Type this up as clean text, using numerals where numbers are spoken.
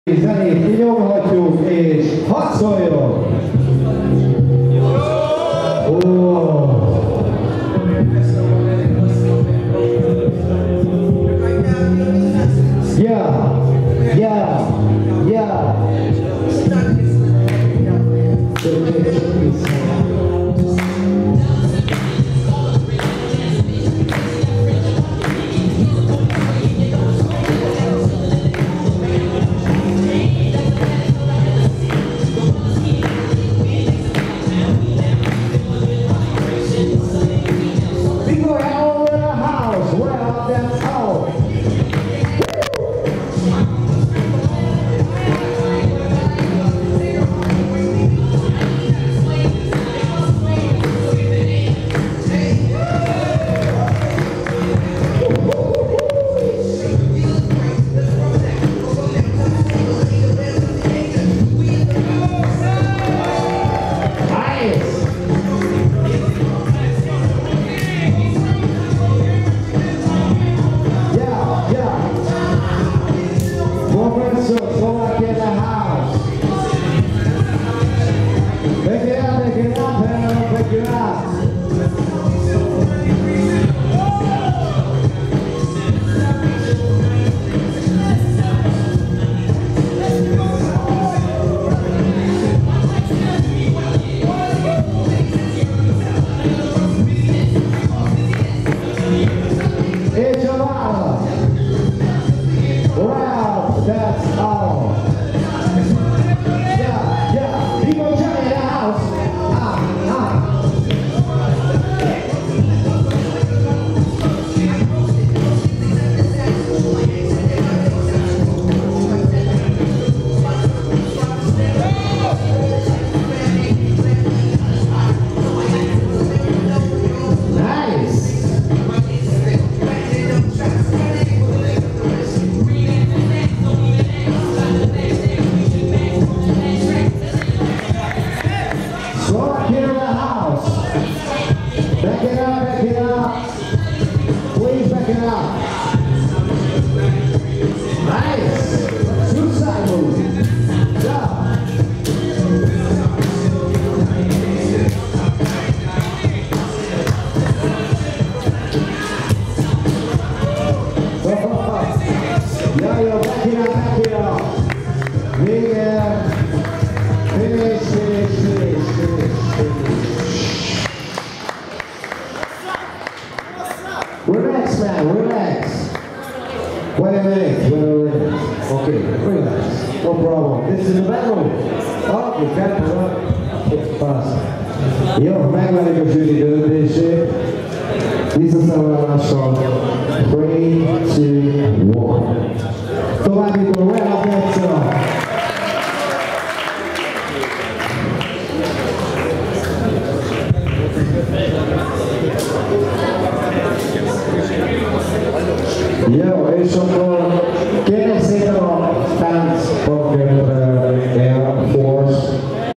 Zenét kinyomhatjuk, és hadd szóljon! Relax, man, relax. Wait a minute. Okay, relax. No problem. This is the battle. Oh, you got to run. It's fast. Jó, megvárjuk a zsűri döntését. Visszaszavazással. 3, 2, 1. Továbbító Rela Petra. Jó, és akkor